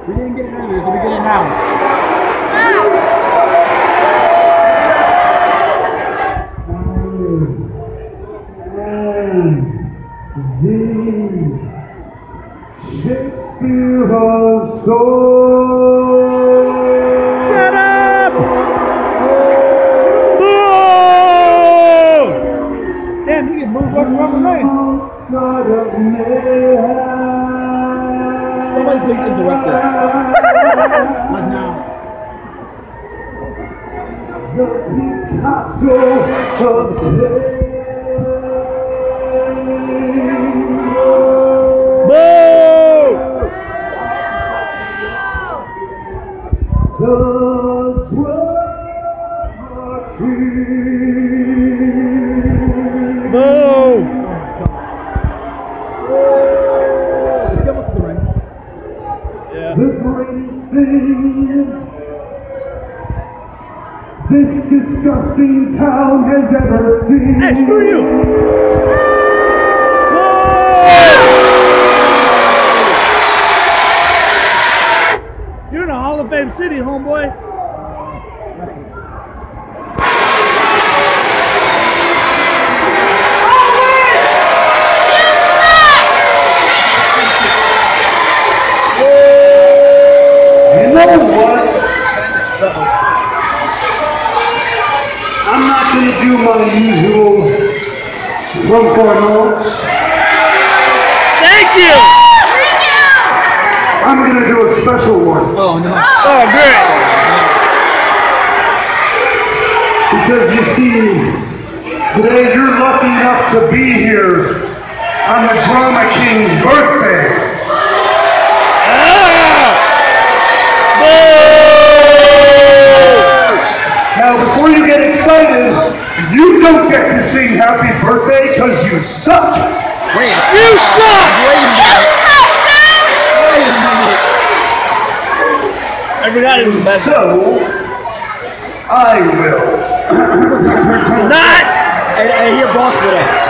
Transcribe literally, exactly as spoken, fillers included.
We didn't get it earlier, so we get it now. Shakespeare's soul. Shut up! Boo! Damn, you get moved watching Rubber Man. Somebody please interrupt this. Like now. The Picasso of Boo! the dramaturgy. Boo! Let's see what's the ring. Yeah. The greatest thing this disgusting town has ever seen. Hey, screw you! You're in a Hall of Fame city, homeboy. You know what? I'm not going to do my usual trump notes. Thank you! I'm going to do a special one. Oh no. Oh, great! Because you see, today you're lucky enough to be here on the Drama King's birthday. Ah! Now, before you get excited, you don't get to sing happy birthday because you suck. Wait. You suck! Wait a minute. Wait a minute. I forgot it was best. So, I will. Not! Hey, hey, here, boss for that.